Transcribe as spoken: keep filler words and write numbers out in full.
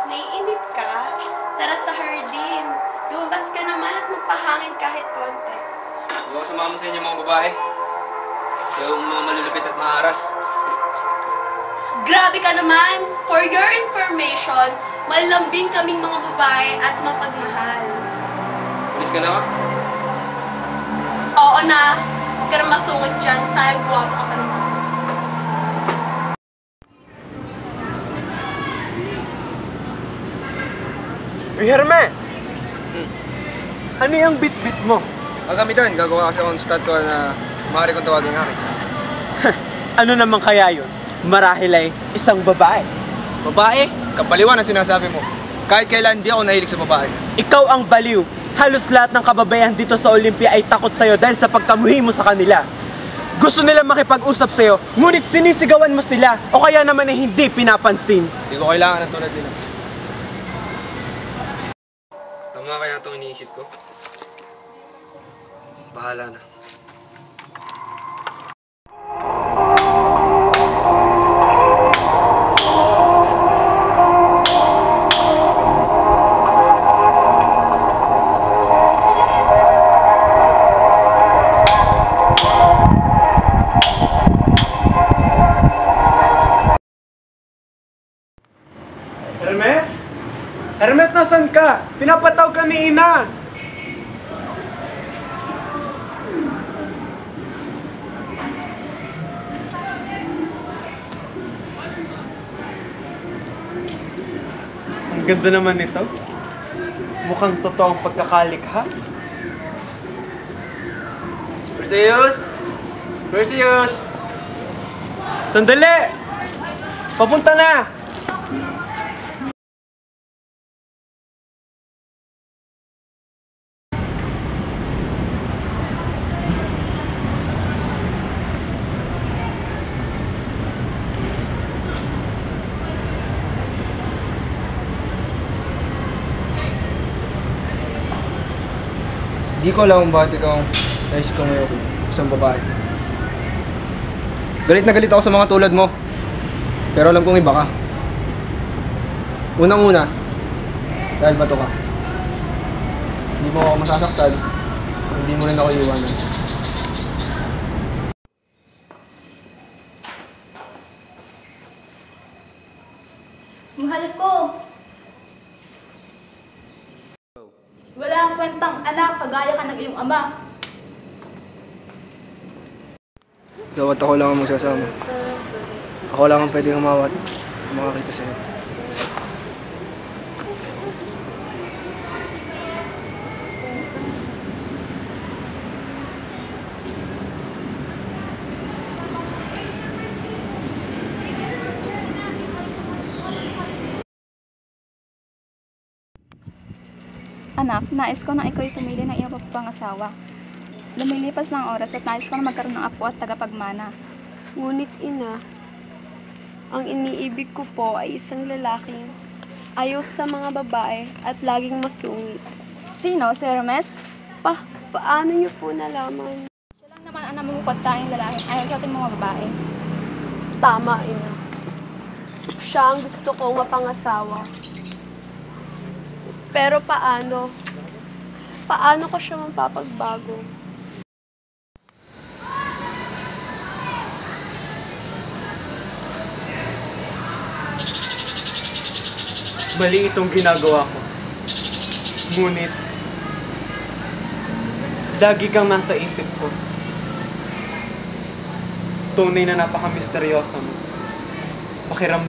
Naiinip ka? Tara sa hardin. Lumabas ka naman at magpahangin kahit konti. Huwag ako sumama sa inyo mga babae. Yung mga malulupit at maharas. Grabe ka naman! For your information, malambing kaming mga babae at mapagmahal. Pulis ka na ka? Oo na, huwag ka na masungod dyan. Sayang guwapo ka pa naman. Uy, Hermes! Hmm. Ano yung bit-bit mo? Pagamitan, gagawa kasi akong statwa na maaari kong tawagin akin. Ano naman kaya yun? Marahil ay isang babae. Babae? Kapaliwan ang sinasabi mo. Kahit kailan di ako nahilig sa babae. Ikaw ang baliw. Halos lahat ng kababayan dito sa Olympia ay takot sa'yo dahil sa pagkamuhi mo sa kanila. Gusto nila makipag-usap sa'yo, ngunit sinisigawan mo sila o kaya naman ay hindi pinapansin. Hindi ko kailangan ng tulad nila. Tama kaya itong iniisip ko? Bahala na. Hermes? Hermes, nasan ka? Pinapataw ka ni Ina! Ang ganda naman nito. Mukhang totoong pagkakalikha. Perseus! Perseus! Sandali! Papunta na! Hindi ko alam kung bakit ikaw nais ko ngayon isang babae. Galit na galit ako sa mga tulad mo. Pero alam kong iba ka. Unang-una, dahil bato ka. Hindi mo ako masasaktan, hindi mo rin ako iiwanan. Mahal ko. Wala ang kwentang anak, kagaya ka ng iyong ama. Ikaw at ako lang ang magsasama. Ako lang ang pwedeng humawat, makakita sa'yo. Anak, nais ko na ikaw'y pumili ng iyong papangasawa. Lumilipas ng oras at nais ko na magkaroon ng apo at tagapagmana. Ngunit ina, ang iniibig ko po ay isang lalaking ayaw sa mga babae at laging masungit. Sino? Si Hermes? Pa, paano niyo po nalaman? Siya lang naman ang namumukot tayong lalaki ayaw sa ating mga babae. Tama, ina. Siya ang gusto kong mapangasawa. Pero paano? Paano ko siya mapapagbago? Mali itong ginagawa ko. Ngunit, lagi kang nasa isip ko. Tunay na napaka-misteryoso mo. Pakiram